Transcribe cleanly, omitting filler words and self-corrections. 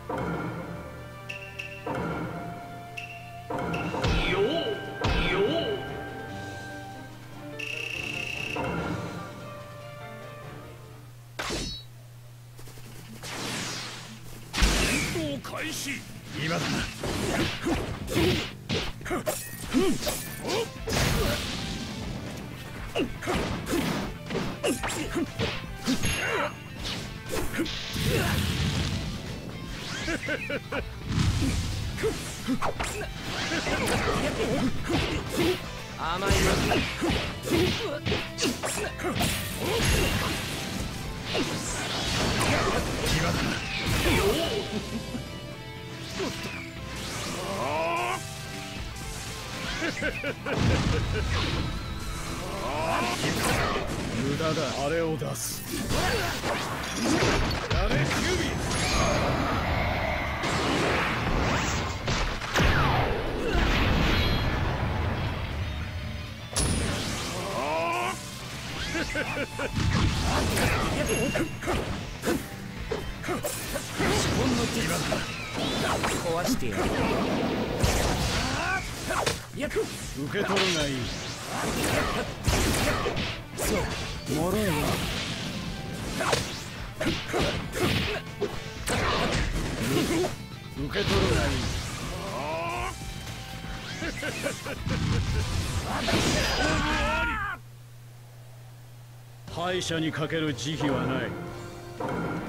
開始。 今だな。 甘いよ。 今だな。無駄だ。あれを出す。やれ、キュービー。 壊してやる。 受け取るがいい。 そう、もろいな。 受け取るがいい。敗者にかける慈悲はない。